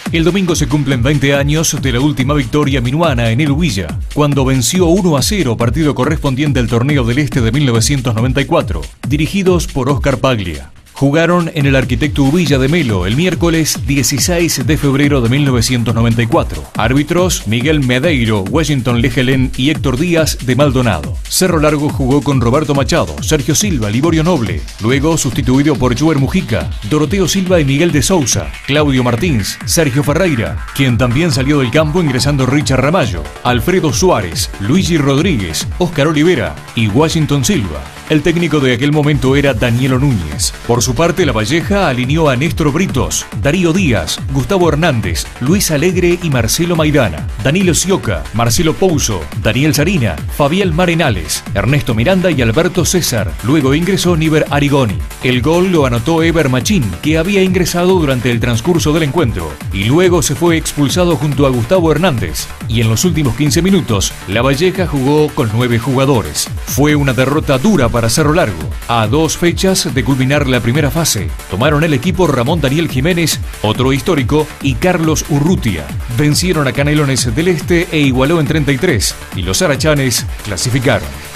El domingo se cumplen 20 años de la última victoria minuana en el Huilla, cuando venció 1-0 partido correspondiente al Torneo del Este de 1994, dirigidos por Oscar Paglia. Jugaron en el Arquitecto Huilla de Melo el miércoles 16 de febrero de 1994. Árbitros: Miguel Medeiro, Washington Legelen y Héctor Díaz de Maldonado. Cerro Largo jugó con Roberto Machado, Sergio Silva, Liborio Noble, luego sustituido por Joer Mujica, Doroteo Silva y Miguel de Sousa, Claudio Martins, Sergio Ferreira, quien también salió del campo ingresando Richard Ramallo, Alfredo Suárez, Luigi Rodríguez, Oscar Olivera y Washington Silva. El técnico de aquel momento era Danielo Núñez. Por su parte, La Valleja alineó a Néstor Britos, Darío Díaz, Gustavo Hernández, Luis Alegre y Marcelo Maidana, Danilo Sioca, Marcelo Pouso, Daniel Sarina, Fabián Marenales, Ernesto Miranda y Alberto César. Luego ingresó Niver Arigoni. El gol lo anotó Eber Machín, que había ingresado durante el transcurso del encuentro, y luego se fue expulsado junto a Gustavo Hernández. Y en los últimos 15 minutos, La Valleja jugó con 9 jugadores. Fue una derrota dura para Cerro Largo. A 2 fechas de culminar la primera fase, tomaron el equipo Ramón Daniel Jiménez, otro histórico, y Carlos Urrutia. Vencieron a Canelones del Este e igualó en 33, y los arachanes clasificaron.